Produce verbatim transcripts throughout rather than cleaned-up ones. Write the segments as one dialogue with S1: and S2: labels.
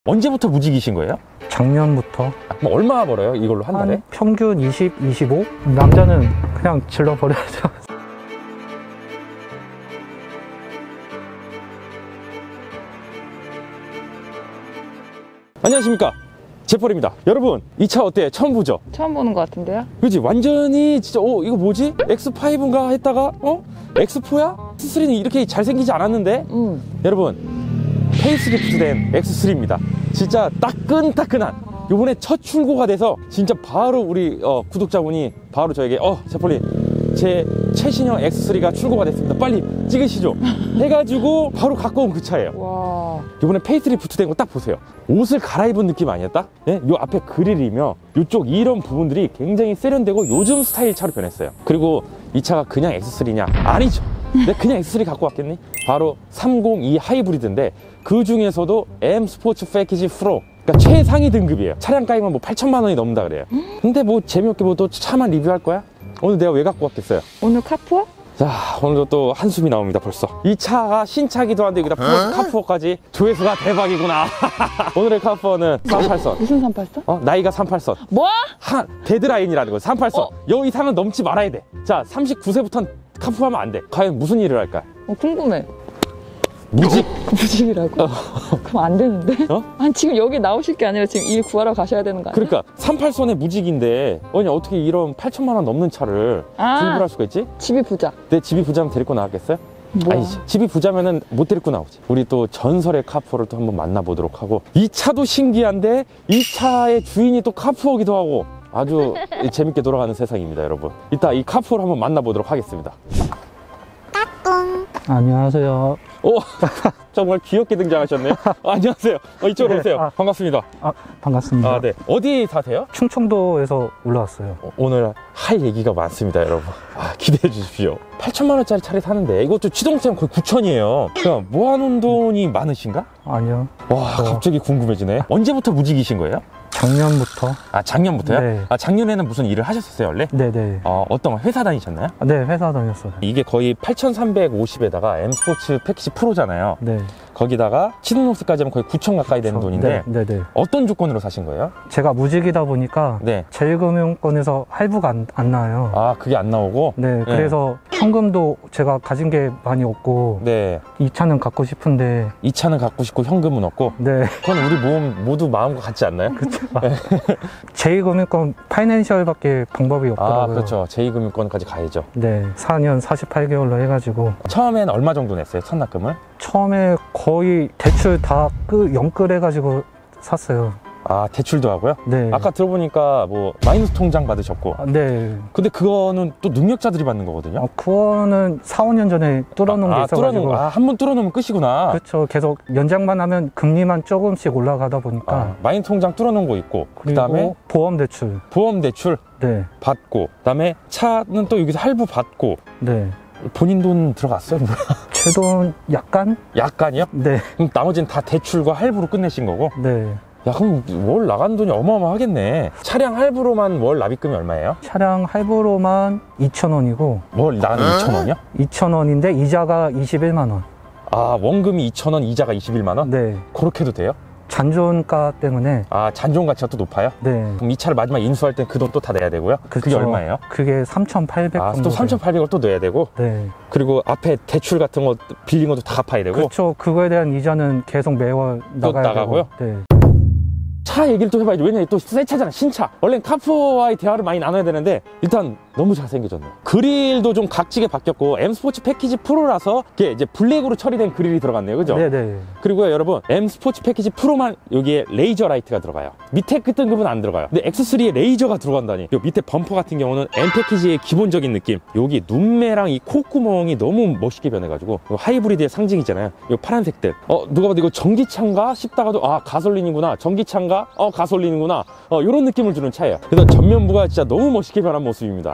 S1: 언제부터 무직이신 거예요?
S2: 작년부터.
S1: 뭐 얼마 벌어요? 이걸로 한 달에?
S2: 한 평균 이십, 이십오? 남자는 그냥 질러버려야죠.
S1: 안녕하십니까, 제펄입니다. 여러분, 이 차 어때요? 처음 보죠?
S3: 처음 보는 것 같은데요?
S1: 그치? 완전히 진짜 어 이거 뭐지? 엑스 파이브인가 했다가 어? 엑스 포야? 엑스 쓰리는 이렇게 잘생기지 않았는데?
S3: 음.
S1: 여러분, 페이스리프트된 엑스 쓰리입니다 진짜 따끈따끈한, 요번에 첫 출고가 돼서 진짜 바로 우리 어, 구독자분이 바로 저에게 어 제펄님, 제 최신형 엑스 쓰리가 출고가 됐습니다, 빨리 찍으시죠 해가지고 바로 갖고 온 그 차예요.
S3: 와.
S1: 요번에 페이스리프트 된 거 딱 보세요. 옷을 갈아입은 느낌 아니었다? 예? 요 앞에 그릴이며 요쪽 이런 부분들이 굉장히 세련되고 요즘 스타일 차로 변했어요. 그리고 이 차가 그냥 엑스 쓰리냐? 아니죠. 내가 그냥 엑스 쓰리 갖고 왔겠니? 바로 삼십이 하이브리드인데 그 중에서도 M 스포츠 패키지 프로, 그러니까 최상위 등급이에요. 차량 가격은 뭐 팔천만 원이 넘는다 그래요. 근데 뭐 재미없게 뭐 또 차만 리뷰할 거야? 오늘 내가 왜 갖고 왔겠어요?
S3: 오늘 카푸어?
S1: 자, 오늘도 또 한숨이 나옵니다 벌써. 이 차가 신차기도 한데 여기다 푸어, 카푸어까지, 조회수가 대박이구나. 오늘의 카푸어는 삼십팔 선.
S3: 무슨 삼팔선?
S1: 어, 나이가 삼십팔 선.
S3: 뭐?
S1: 한 데드라인이라는 거. 삼십팔 선.
S3: 어.
S1: 여 이상은 넘지 말아야 돼. 자, 삼십구 세부터는 카푸어하면 안 돼. 과연 무슨 일을 할까?
S3: 어, 궁금해.
S1: 무직.
S3: 무직이라고? 그럼 안 되는데?
S1: 어?
S3: 아니, 지금 여기 나오실 게 아니라 지금 일 구하러 가셔야 되는 거 아니야?
S1: 그러니까 삼십팔 선의 무직인데 아니 어떻게 이런 팔천만 원 넘는 차를
S3: 아.
S1: 구입을 할 수가 있지?
S3: 집이 부자.
S1: 내 집이 부자면 데리고 나왔겠어요?
S3: 뭐야?
S1: 아니지. 집이 부자면은 못 데리고 나오지. 우리 또 전설의 카푸어를 또 한번 만나보도록 하고, 이 차도 신기한데 이 차의 주인이 또 카푸어기도 하고 아주 재밌게 돌아가는 세상입니다, 여러분. 이따 이 카푸어를 한번 만나보도록 하겠습니다.
S2: 안녕하세요.
S1: 오, 정말 귀엽게 등장하셨네요. 아, 안녕하세요. 어, 이쪽으로
S2: 네,
S1: 오세요.
S2: 아.
S1: 반갑습니다.
S2: 아, 반갑습니다.
S1: 아, 네. 어디 사세요?
S2: 충청도에서 올라왔어요.
S1: 어, 오늘 할 얘기가 많습니다, 여러분. 아, 기대해 주십시오. 팔천만 원짜리 차를 사는데 이것도 취등세면 거의 구천이에요. 그냥 모아놓은 돈이 많으신가?
S2: 아니요.
S1: 와,
S2: 저
S1: 갑자기 궁금해지네. 언제부터 무직이신 거예요?
S2: 작년부터.
S1: 아, 작년부터요?
S2: 네.
S1: 아, 작년에는 무슨 일을 하셨었어요, 원래?
S2: 네네.
S1: 어, 어떤 회사 다니셨나요?
S2: 아, 네, 회사 다녔어요.
S1: 이게 거의 팔천삼백오십에다가 M 스포츠 패키지 프로잖아요.
S2: 네.
S1: 거기다가 취등록세까지 하면 거의 구천 가까이 되는
S2: 저-
S1: 돈인데
S2: 네, 네네.
S1: 어떤 조건으로 사신 거예요?
S2: 제가 무직이다 보니까
S1: 네.
S2: 제일금융권에서 할부가 안, 안 나와요.
S1: 아, 그게 안 나오고?
S2: 네, 그래서 현금도 제가 가진 게 많이 없고,
S1: 네.
S2: 이 차는 갖고 싶은데,
S1: 이 차는 갖고 싶고 현금은 없고?
S2: 네.
S1: 그건 우리 모험 모두 마음과 같지 않나요?
S2: 그쵸. 제이금융권 파이낸셜밖에 방법이 없더라고요.
S1: 아, 그렇죠. 제이 금융권까지 가야죠.
S2: 네, 사 년 사십팔 개월로 해가지고
S1: 처음엔 얼마 정도 냈어요, 첫납금을?
S2: 처음에 거의 대출 다 끄, 영끌 해가지고 샀어요.
S1: 아, 대출도 하고요?
S2: 네.
S1: 아까 들어보니까 뭐 마이너스 통장 받으셨고,
S2: 아, 네.
S1: 근데 그거는 또 능력자들이 받는 거거든요?
S2: 어, 그거는 사, 오 년 전에 뚫어놓은
S1: 아,
S2: 게
S1: 아,
S2: 있어가지고.
S1: 뚫어놓은, 아, 한 번 뚫어놓으면 끝이구나.
S2: 그렇죠. 계속 연장만 하면 금리만 조금씩 올라가다 보니까.
S1: 아, 마이너스 통장 뚫어놓은 거 있고, 그
S2: 그리고
S1: 다음에
S2: 보험 대출.
S1: 보험 대출
S2: 네.
S1: 받고, 그 다음에 차는 또 여기서 할부 받고,
S2: 네.
S1: 본인 돈 들어갔어요? 뭐야?
S2: 제 돈 약간?
S1: 약간이요?
S2: 네.
S1: 그럼 나머지는 다 대출과 할부로 끝내신 거고?
S2: 네.
S1: 야, 그럼 월 나간 돈이 어마어마하겠네. 차량 할부로만 월 납입금이 얼마예요?
S2: 차량 할부로만 이천 원이고,
S1: 월 나가는 이천 원이요?
S2: 이천 원인데 이자가 이십일만 원.
S1: 아, 원금이 이천 원, 이자가 이십일만 원?
S2: 네.
S1: 그렇게도 돼요?
S2: 잔존가 때문에.
S1: 아, 잔존 가치가 또 높아요?
S2: 네.
S1: 그럼 이 차를 마지막 인수할 땐 그 돈 또 다 내야 되고요? 그게
S2: 그쵸.
S1: 얼마예요?
S2: 그게 삼천팔백
S1: 아,
S2: 정도.
S1: 또
S2: 돼요.
S1: 삼천팔백을 또 내야 되고,
S2: 네.
S1: 그리고 앞에 대출 같은 거 빌린 것도 다 갚아야 되고.
S2: 그렇죠. 그거에 대한 이자는 계속 매월 나가야
S1: 나가고요?
S2: 되고. 네.
S1: 차 얘기를 또 해봐야지. 왜냐면 또 새 차잖아, 신차. 원래는 카푸어와의 대화를 많이 나눠야 되는데 일단 너무 잘생겨졌네. 그릴도 좀 각지게 바뀌었고, M 스포츠 패키지 프로라서 이게 이제 블랙으로 처리된 그릴이 들어갔네요, 그죠?
S2: 네네.
S1: 그리고요, 여러분, M 스포츠 패키지 프로만 여기에 레이저 라이트가 들어가요. 밑에 끝 등급은 안 들어가요. 근데 엑스 쓰리에 레이저가 들어간다니. 요 밑에 범퍼 같은 경우는 M 패키지의 기본적인 느낌. 여기 눈매랑 이 콧구멍이 너무 멋있게 변해가지고, 이거 하이브리드의 상징이잖아요. 요 파란색들. 어, 누가 봐도 이거 전기차인가 싶다가도, 아, 가솔린이구나. 전기차인가? 어, 가솔린이구나. 어, 요런 느낌을 주는 차예요. 그래서 전면부가 진짜 너무 멋있게 변한 모습입니다.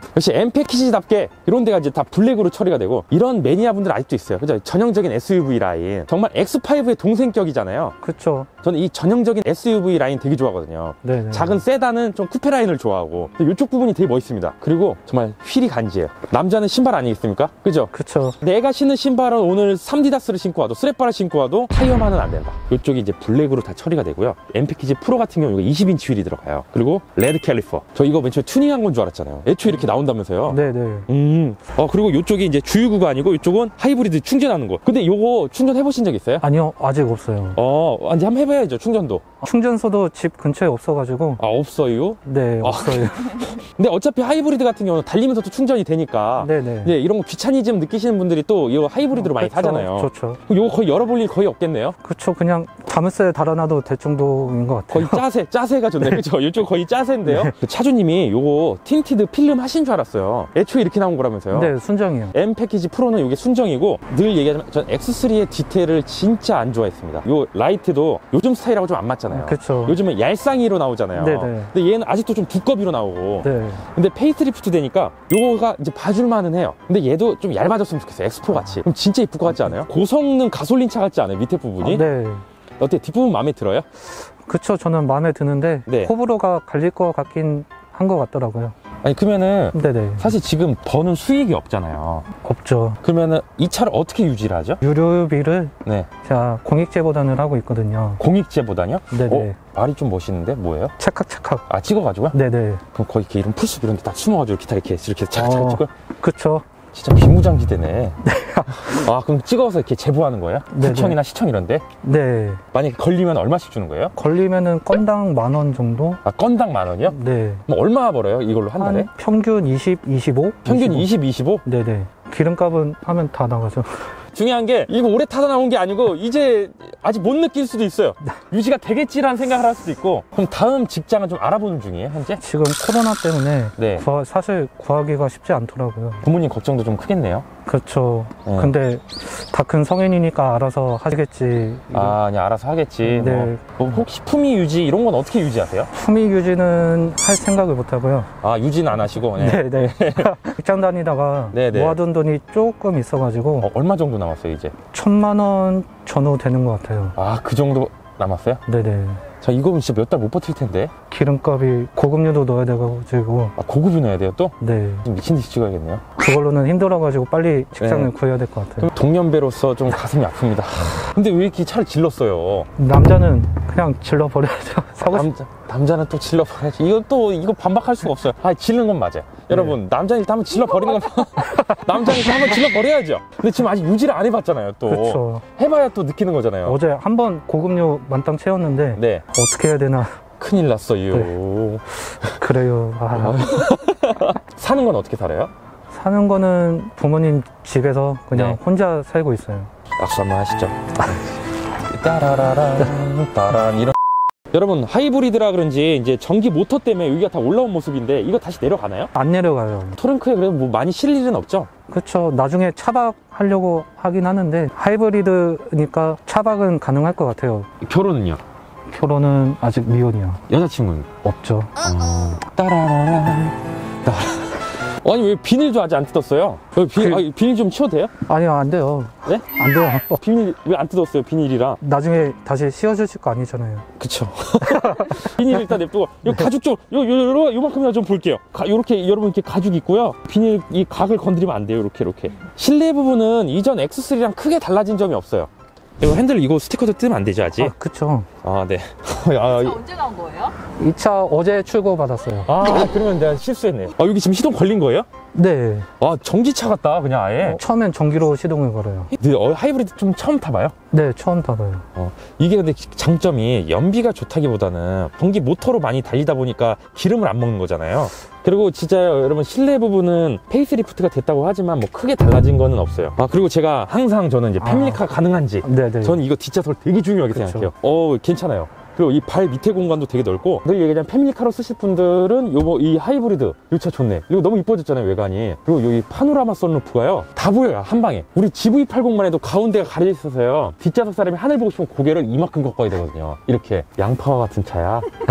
S1: 역시 M 패키지답게 이런 데가 이제 다 블랙으로 처리가 되고 이런 매니아분들 아직도 있어요. 그죠? 전형적인 에스유브이 라인. 정말 엑스 파이브의 동생격이잖아요.
S2: 그쵸.
S1: 저는 이 전형적인 에스유브이 라인 되게 좋아하거든요.
S2: 네네.
S1: 작은 세단은 좀 쿠페 라인을 좋아하고 이쪽 부분이 되게 멋있습니다. 그리고 정말 휠이 간지예요. 남자는 신발 아니겠습니까? 그죠?
S2: 그쵸.
S1: 내가 신는 신발은 오늘 삼디다스를 신고 와도 스레빠를 신고 와도 타이어만은 안 된다. 이쪽이 이제 블랙으로 다 처리가 되고요. M 패키지 프로 같은 경우 이거 이십 인치 휠이 들어가요. 그리고 레드 캘리퍼. 저 이거 맨 처음에 튜닝한 건 줄 알았잖아요. 애초에 이렇게 나온다면서요.
S2: 네네.
S1: 음. 어 그리고 이쪽이 이제 주유구가 아니고 이쪽은 하이브리드 충전하는 거. 근데 요거 충전해 보신 적 있어요?
S2: 아니요, 아직 없어요.
S1: 어, 이제 한번 해봐야죠. 충전도.
S2: 충전소도 집 근처에 없어가지고.
S1: 아 없어요?
S2: 네,
S1: 아,
S2: 없어요.
S1: 근데 어차피 하이브리드 같은 경우는 달리면서도 충전이 되니까.
S2: 네네.
S1: 이제 이런 거 귀차니즘 느끼시는 분들이 또 이거 하이브리드로 많이
S2: 그쵸,
S1: 사잖아요.
S2: 좋죠.
S1: 그럼 요거 거의 열어볼 일 거의 없겠네요.
S2: 그쵸, 그냥 자물쇠 달아놔도 될 정도인 것 같아요.
S1: 거의 짜세, 짜세가 좋네. 그죠? 이쪽 거의 짜세인데요. 그 차주님이 요거 틴티드 필름 하신 줄 알았어요. 애초에 이렇게 나온 거라면서요.
S2: 네, 순정이요.
S1: M 패키지 프로는 이게 순정이고 늘 얘기하자면 전 엑스 쓰리의 디테일을 진짜 안 좋아했습니다. 요 라이트도 요즘 스타일하고 좀 안 맞잖아요.
S2: 그쵸.
S1: 요즘은 얄쌍이로 나오잖아요.
S2: 네네.
S1: 근데 얘는 아직도 좀 두꺼비로 나오고.
S2: 네.
S1: 근데 페이스리프트 되니까 요거가 이제 봐줄만은 해요. 근데 얘도 좀 얇아졌으면 좋겠어요. 엑스포 같이. 그럼 진짜 이쁠 것 같지 않아요? 고성능 가솔린 차 같지 않아요? 밑에 부분이?
S2: 아, 네.
S1: 어때? 뒷부분 마음에 들어요?
S2: 그쵸, 저는 마음에 드는데
S1: 네.
S2: 호불호가 갈릴 것 같긴 한 것 같더라고요.
S1: 아니 그러면은
S2: 네네.
S1: 사실 지금 버는 수익이 없잖아요.
S2: 없죠.
S1: 그러면은 이 차를 어떻게 유지를 하죠?
S2: 유료비를
S1: 네.
S2: 제가 공익제보단을 하고 있거든요.
S1: 공익제보다뇨?
S2: 네네.
S1: 어? 말이 좀 멋있는데 뭐예요?
S2: 찰칵찰칵.
S1: 아 찍어가지고요?
S2: 네네.
S1: 그럼 거의 이렇게 이런 풀숲 이런 데 딱 숨어가지고 기타 이렇게 이렇게 착착
S2: 어.
S1: 찍고
S2: 그쵸.
S1: 진짜 비무장지대네. 아 그럼 찍어서 이렇게 제보하는 거예요?
S2: 네네.
S1: 구청이나 시청 이런데?
S2: 네.
S1: 만약에 걸리면 얼마씩 주는 거예요?
S2: 걸리면은 건당 만 원 정도?
S1: 아 건당 만 원이요?
S2: 네.
S1: 그럼 얼마 벌어요? 이걸로 한 달에?
S2: 한 평균 이십, 이십오?
S1: 평균 이십, 이십오?
S2: 네네. 기름값은 하면 다 나가죠.
S1: 중요한 게 이거 오래 타다 나온 게 아니고 이제 아직 못 느낄 수도 있어요. 유지가 되겠지라는 생각을 할 수도 있고. 그럼 다음 직장은 좀 알아보는 중이에요 현재?
S2: 지금 코로나 때문에
S1: 네.
S2: 구하- 사실 구하기가 쉽지 않더라고요.
S1: 부모님 걱정도 좀 크겠네요.
S2: 그렇죠.
S1: 네.
S2: 근데 다 큰 성인이니까 알아서 하시겠지.
S1: 아 그냥 알아서 하겠지.
S2: 네.
S1: 뭐. 뭐 혹시 품위 유지 이런 건 어떻게 유지하세요?
S2: 품위 유지는 할 생각을 못 하고요.
S1: 아 유지는 안 하시고. 네.
S2: 네, 네. 직장 다니다가
S1: 네네.
S2: 모아둔 돈이 조금 있어가지고
S1: 어, 얼마 정도 남았어요 이제?
S2: 천만 원 전후 되는 것 같아요.
S1: 아 그 정도 남았어요?
S2: 네네.
S1: 자 이거면 진짜 몇 달 못 버틸 텐데.
S2: 기름값이 고급류도 넣어야 돼가지고
S1: 아 고급이 넣어야 돼요 또?
S2: 네.
S1: 좀 미친 듯이 찍어야겠네요.
S2: 그걸로는 힘들어가지고 빨리 직장을
S1: 네.
S2: 구해야 될 것 같아요.
S1: 그럼 동년배로서 좀 가슴이 아픕니다. 근데 왜 이렇게 차를 질렀어요?
S2: 남자는 그냥 질러버려야죠. 사고 싶...
S1: 남자, 남자는 또 질러버려야지. 이거 또, 이거 반박할 수가 없어요. 아, 질는 건 맞아요. 여러분, 남자는 일단 한번 질러버리는 건, 남자는 일단 한번 질러버려야죠. 근데 지금 아직 유지를 안 해봤잖아요, 또.
S2: 그쵸.
S1: 해봐야 또 느끼는 거잖아요.
S2: 어제 한 번 고급류 만땅 채웠는데
S1: 네.
S2: 어떻게 해야 되나.
S1: 큰일 났어요.
S2: 네. 그래요. 아,
S1: 사는 건 어떻게 살아요?
S2: 사는 거는 부모님 집에서 그냥
S1: 네.
S2: 혼자 살고 있어요.
S1: 악수 한번 하시죠. 따라라란, 따란, 이런. 여러분, 하이브리드라 그런지 이제 전기 모터 때문에 여기가 다 올라온 모습인데 이거 다시 내려가나요?
S2: 안 내려가요.
S1: 트렁크에 그래도 뭐 많이 실릴 일은 없죠?
S2: 그렇죠. 나중에 차박 하려고 하긴 하는데 하이브리드니까 차박은 가능할 것 같아요.
S1: 결혼은요?
S2: 결혼은 아직 미혼이요.
S1: 여자친구는?
S2: 없죠.
S1: 어... 따라라란 따... 아니 왜 비닐도 아직 안 뜯었어요? 여기 비닐,
S2: 그-
S1: 아, 비닐 좀 치워도 돼요?
S2: 아니요, 안 돼요.
S1: 네?
S2: 안 돼요.
S1: 비닐 왜 안 뜯었어요? 비닐이랑.
S2: 나중에 다시 씌워주실 거 아니잖아요.
S1: 그쵸. 비닐 일단 냅두고 요 가죽 좀 요, 요, 요, 요만큼이나 좀 볼게요. 가, 요렇게 여러분 이렇게 가죽 있고요. 비닐 이 각을 건드리면 안 돼요. 이렇게 이렇게. 실내 부분은 이전 엑스 쓰리랑 크게 달라진 점이 없어요. 이거 핸들 이거 스티커도 뜨면 안 되죠 아직?
S2: 아, 그쵸.
S1: 아 네. 아, 이-
S3: 언제 나온 거예요?
S2: 이 차 어제 출고 받았어요.
S1: 아 그러면 내가 실수했네. 아 여기 지금 시동 걸린 거예요?
S2: 네.
S1: 아 전기차 같다 그냥 아예.
S2: 처음엔 전기로 시동을 걸어요.
S1: 네, 어, 하이브리드 좀 처음 타봐요?
S2: 네, 처음 타봐요.
S1: 어, 이게 근데 장점이 연비가 좋다기보다는 전기 모터로 많이 달리다 보니까 기름을 안 먹는 거잖아요. 그리고 진짜 여러분 실내 부분은 페이스리프트가 됐다고 하지만 뭐 크게 달라진 거는 없어요. 아 그리고 제가 항상 저는 이제 패밀리카 가능한지
S2: 네네.
S1: 저는 이거 뒷좌석을 되게 중요하게
S2: 그쵸.
S1: 생각해요. 어 괜찮아요. 그리고 이 발 밑에 공간도 되게 넓고 늘 얘기하자면 패밀리카로 쓰실 분들은 요거 이 하이브리드 이 차 좋네. 그리고 너무 이뻐졌잖아요 외관이. 그리고 여기 파노라마 선루프가요 다 보여요 한 방에. 우리 지브이 팔십만 해도 가운데가 가려져 있어서요 뒷좌석 사람이 하늘 보고 싶으면 고개를 이만큼 꺾어야 되거든요. 이렇게 양파와 같은 차야.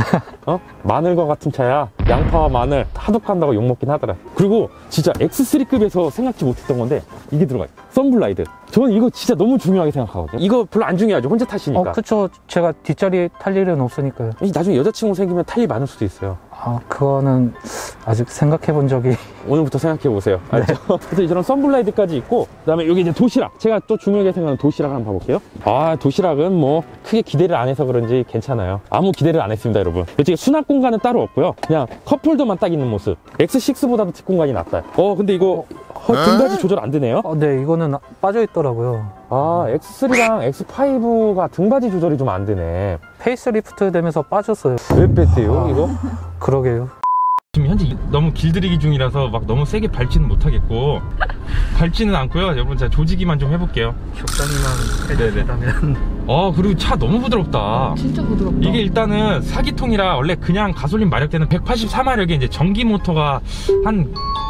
S1: 어? 마늘과 같은 차야. 양파와 마늘 하도 판다고 욕먹긴 하더라. 그리고 진짜 엑스 쓰리급에서 생각지 못했던 건데 이게 들어가요. 썬블라이드. 저는 이거 진짜 너무 중요하게 생각하거든요. 이거 별로 안 중요하죠. 혼자 타시니까.
S2: 어, 그쵸. 제가 뒷자리 탈 일은 없으니까요.
S1: 이 나중에 여자친구 생기면 탈 일 많을 수도 있어요.
S2: 아, 그거는 아직 생각해 본 적이.
S1: 오늘부터 생각해 보세요. 알죠? 그래서 이런 썬블라이드까지 있고, 그 다음에 여기 이제 도시락. 제가 또 중요하게 생각하는 도시락을 한번 봐볼게요. 아, 도시락은 뭐 크게 기대를 안 해서 그런지 괜찮아요. 아무 기대를 안 했습니다, 여러분. 이쪽에 수납 공간은 따로 없고요. 그냥 컵홀더만 딱 있는 모습. 엑스 식스보다도 뒷공간이 낫다. 어, 근데 이거 어, 등받이 조절 안 되네요.
S2: 어, 네, 이거는 빠져 있더라고요.
S1: 아, 엑스 쓰리랑 엑스 파이브가 등받이 조절이 좀 안 되네.
S2: 페이스리프트 되면서 빠졌어요.
S1: 왜 뺐대요, 이거?
S2: 그러게요.
S1: 지금 현재 너무 길들이기 중이라서 막 너무 세게 밟지는 못하겠고 밟지는 않고요. 여러분 제가 조지기만 좀 해볼게요.
S2: 적당히만 해준다면.
S1: 어, 그리고 차 너무 부드럽다.
S3: 진짜 부드럽다.
S1: 이게 일단은 사기통이라 원래 그냥 가솔린 마력대는 백팔십사 마력에 이제 전기 모터가 한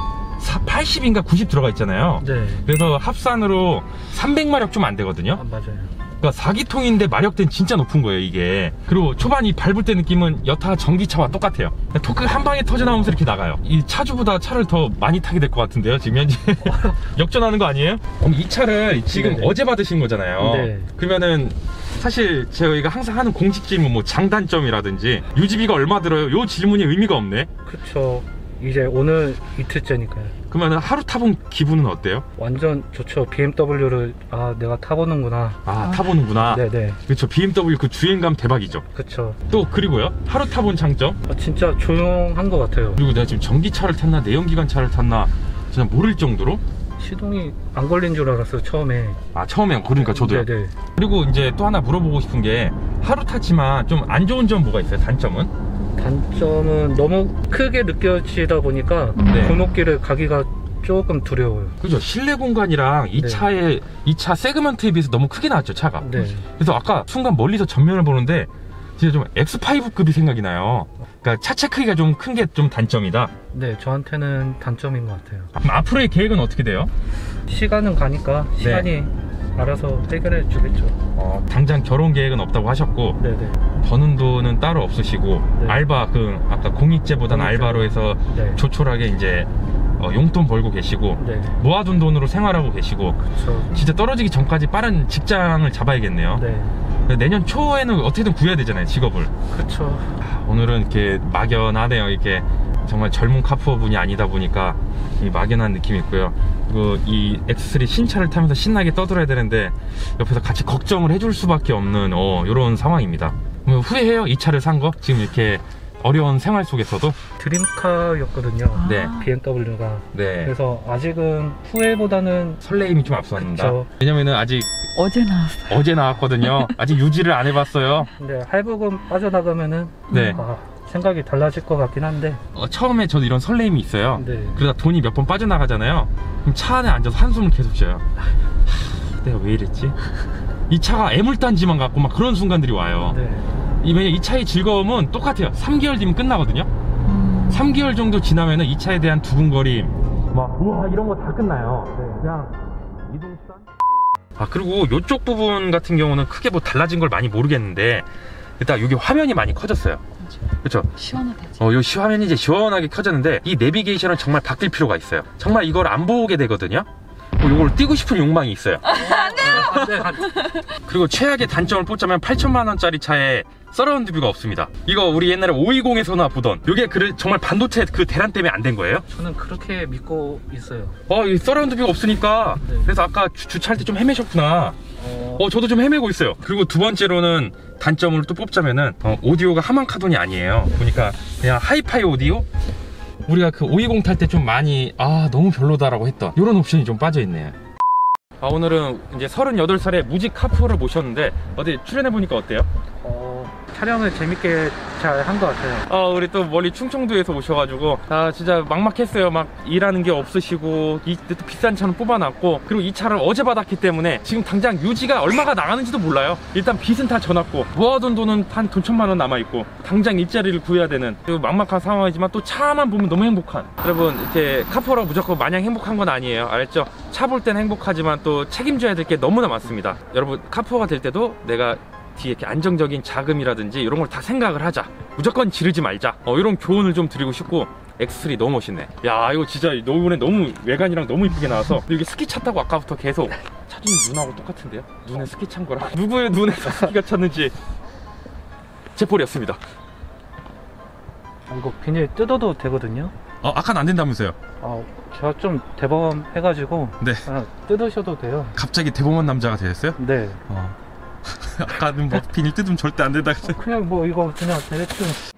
S1: 팔십인가 구십 들어가 있잖아요.
S2: 네.
S1: 그래서 합산으로 삼백 마력 좀 안 되거든요.
S2: 아, 맞아요.
S1: 그러니까 사기통인데 마력대는 진짜 높은 거예요, 이게. 그리고 초반 이 밟을 때 느낌은 여타 전기차와 똑같아요. 토크 한 방에 터져 나오면서 이렇게 나가요. 이 차주보다 차를 더 많이 타게 될 것 같은데요, 지금 현재. 역전하는 거 아니에요? 그럼 이 차를 지금
S2: 네네.
S1: 어제 받으신 거잖아요.
S2: 네.
S1: 그러면은 사실 저희가 항상 하는 공식 질문, 뭐 장단점이라든지 유지비가 얼마 들어요? 요 질문이 의미가 없네.
S2: 그쵸. 이제 오늘 이틀째니까요.
S1: 그러면은 하루 타본 기분은 어때요?
S2: 완전 좋죠. 비엠더블유를 아 내가 타보는구나.
S1: 아, 타보는구나.
S2: 네네.
S1: 그렇죠. 비엠더블유 그 주행감 대박이죠.
S2: 그쵸.
S1: 또 그리고요, 하루 타본 장점.
S2: 아, 진짜 조용한 것 같아요.
S1: 그리고 내가 지금 전기차를 탔나 내연기관차를 탔나 진짜 모를 정도로.
S2: 시동이 안 걸린 줄 알았어요, 처음에.
S1: 아, 처음에 그러니까 저도요.
S2: 네네.
S1: 그리고 이제 또 하나 물어보고 싶은 게, 하루 탔지만 좀 안 좋은 점 뭐가 있어요? 단점은?
S2: 단점은 너무 크게 느껴지다 보니까
S1: 네.
S2: 골목길을 가기가 조금 두려워요.
S1: 그죠. 실내 공간이랑 이
S2: 네.
S1: 차의 이 차 세그먼트에 비해서 너무 크게 나왔죠, 차가.
S2: 네.
S1: 그래서 아까 순간 멀리서 전면을 보는데 진짜 좀 엑스 파이브급이 생각이 나요. 그러니까 차체 크기가 좀 큰 게 좀 단점이다.
S2: 네, 저한테는 단점인 것 같아요.
S1: 그럼 앞으로의 계획은 어떻게 돼요?
S2: 시간은 가니까 시간이 알아서 해결해 주겠죠.
S1: 어, 당장 결혼 계획은 없다고 하셨고,
S2: 네네.
S1: 버는 돈은 따로 없으시고,
S2: 네.
S1: 알바 그 아까 공익제보다는
S2: 공익제.
S1: 알바로 해서
S2: 네.
S1: 조촐하게 이제 어, 용돈 벌고 계시고,
S2: 네.
S1: 모아둔 돈으로 생활하고 계시고,
S2: 그렇죠.
S1: 진짜 떨어지기 전까지 빠른 직장을 잡아야겠네요.
S2: 네.
S1: 내년 초에는 어떻게든 구해야 되잖아요, 직업을.
S2: 그렇죠.
S1: 아, 오늘은 이렇게 막연하네요. 이렇게 정말 젊은 카푸어 분이 아니다 보니까 이 막연한 느낌이 있고요. 그리고 이 엑스 쓰리 신차를 타면서 신나게 떠들어야 되는데 옆에서 같이 걱정을 해줄 수밖에 없는 어, 이런 상황입니다. 뭐 후회해요? 이 차를 산 거? 지금 이렇게 어려운 생활 속에서도?
S2: 드림카였거든요.
S1: 네.
S2: 비엠더블유가.
S1: 네.
S2: 그래서 아직은 후회보다는
S1: 설레임이 좀 앞서는다.
S2: 그쵸.
S1: 왜냐면은 아직
S3: 어제 나왔어요.
S1: 어제 나왔거든요. 아직 유지를 안 해봤어요.
S2: 근데 할부금 빠져나가면은
S1: 네.
S2: 아, 생각이 달라질 것 같긴 한데.
S1: 어, 처음에 저도 이런 설레임이 있어요.
S2: 네.
S1: 그러다 돈이 몇 번 빠져나가잖아요. 그럼 차 안에 앉아서 한숨을 계속 쉬어요. 하, 내가 왜 이랬지? 이 차가 애물단지만 갖고 막 그런 순간들이 와요.
S2: 네.
S1: 이, 왜냐면 이 차의 즐거움은 똑같아요. 삼 개월 뒤면 끝나거든요.
S3: 음.
S1: 삼 개월 정도 지나면은 이 차에 대한 두근거림, 막 우와 이런 거 다 끝나요.
S2: 네.
S1: 그냥 이동수단. 아, 그리고 이쪽 부분 같은 경우는 크게 뭐 달라진 걸 많이 모르겠는데, 일단 여기 화면이 많이 커졌어요. 그렇죠?
S3: 시원하다.
S1: 어, 요 시 화면이 이제 시원하게 켜졌는데, 이 내비게이션은 정말 바뀔 필요가 있어요. 정말 이걸 안 보게 되거든요. 어, 요걸 띄고 싶은 욕망이 있어요.
S2: 네.
S1: 그리고 최악의 단점을 뽑자면 팔천만 원짜리 차에 서라운드 뷰가 없습니다. 이거 우리 옛날에 오이공에서나 보던, 요게 그 정말 반도체 그 대란 때문에 안 된 거예요?
S2: 저는 그렇게 믿고 있어요.
S1: 어, 이 서라운드 뷰가 없으니까.
S2: 네.
S1: 그래서 아까 주, 주차할 때 좀 헤매셨구나.
S2: 어,
S1: 어, 저도 좀 헤매고 있어요. 그리고 두 번째로는 단점을 또 뽑자면은 어, 오디오가 하만카돈이 아니에요. 보니까 그냥 하이파이 오디오? 우리가 그 오이공 탈 때 좀 많이 아 너무 별로다라고 했던 이런 옵션이 좀 빠져있네요. 아, 오늘은 이제 서른여덟 살의 무직 카푸어를 모셨는데 어디 출연해보니까 어때요?
S2: 어, 촬영을 재밌게 잘 한 것 같아요.
S1: 아, 우리 또 멀리 충청도에서 오셔가지고 아 진짜 막막했어요. 막 일하는 게 없으시고 이 또 비싼 차는 뽑아놨고, 그리고 이 차를 어제 받았기 때문에 지금 당장 유지가 얼마가 나가는지도 몰라요. 일단 빚은 다 져놨고 모아둔 돈은 한 돈 천만 원 남아있고 당장 일자리를 구해야 되는 그리고 막막한 상황이지만 또 차만 보면 너무 행복한, 여러분 이렇게 카푸어라 무조건 마냥 행복한 건 아니에요. 알죠? 차 볼 땐 행복하지만 또 책임져야 될 게 너무나 많습니다. 여러분 카푸어가 될 때도 내가 뒤에 이렇게 안정적인 자금이라든지 이런 걸 다 생각을 하자. 무조건 지르지 말자. 어, 이런 교훈을 좀 드리고 싶고. 엑스삼 너무 멋있네. 야, 이거 진짜 이번에 너무 외관이랑 너무 이쁘게 나와서. 여기 스키 찼다고 아까부터 계속 차주님 눈하고 똑같은데요? 눈에 스키 찬 거랑 누구의 눈에 스키가 찼는지 제폴이었습니다.
S2: 아, 이거 비닐 뜯어도 되거든요.
S1: 어, 아까는 안 된다면서요?
S2: 아, 제가 좀 대범해가지고
S1: 네.
S2: 아, 뜯으셔도 돼요.
S1: 갑자기 대범한 남자가 되셨어요?
S2: 네.
S1: 어. 아까는 뭐 비닐 뜯으면 절대 안 된다.
S2: 그냥 뭐 이거 그냥 대충